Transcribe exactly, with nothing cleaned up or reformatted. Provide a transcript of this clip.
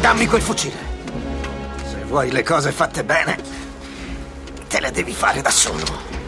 Dammi quel fucile. Se vuoi le cose fatte bene, te le devi fare da solo.